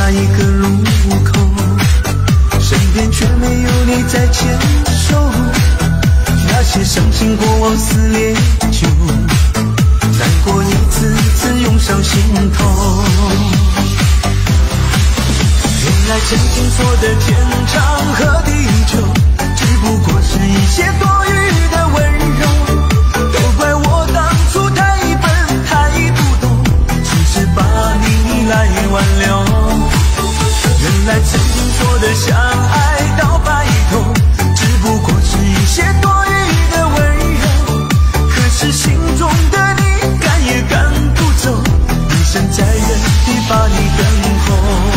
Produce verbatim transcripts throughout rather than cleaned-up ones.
那一个路口，身边却没有你在牵手。那些伤心过往撕裂旧，难过一次次涌上心头。原来曾经说的天长和地久，只不过是一些多余的温柔。都怪我当初太笨太不懂，只是把你来挽留。原来曾经说的相爱到白头，只不过是一些多余的温柔。可是心中的你赶也赶不走，一生在原地把你等候。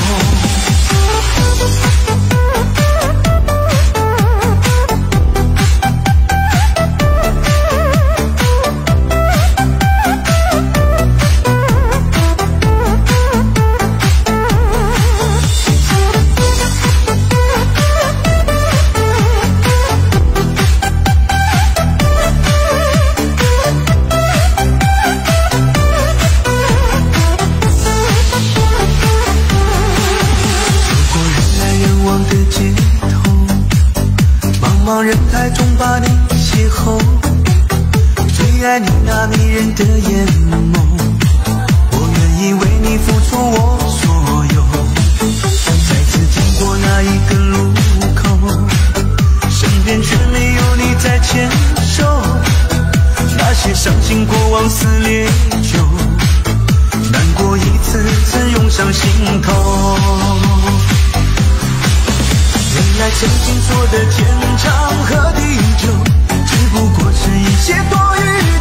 茫人海中把你邂逅，最爱你那迷人的眼眸，我愿意为你付出我所有。再次经过那一个路口，身边却没有你在牵手。那些伤心过往撕裂旧，难过一次次涌上心头。原来曾经说的天长和地久，只不过是一些多余